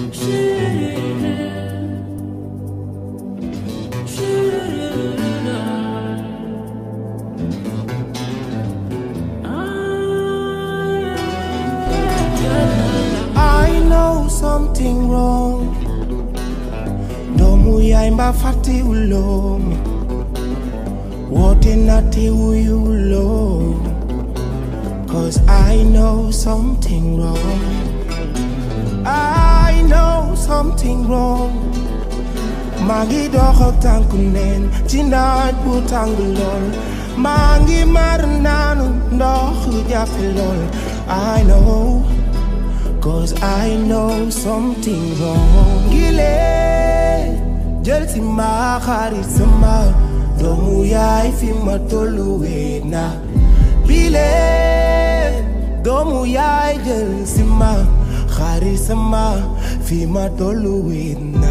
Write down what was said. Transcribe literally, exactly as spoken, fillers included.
I know something wrong. Domu ya imba fati ulo. Wote nati uyu ulo. Cause I know something wrong. I know something wrong. Mangi doxok tanku nen ci naaj bu tàng lool. Mangi mar naan ndox jafe lool. I know, cause I know something wrong. Gile jël si ma xarit sama doomu yaay fi ma tollu weet na. Bile doomu yaay jël si ma xarit sama fi ma tollu weet na.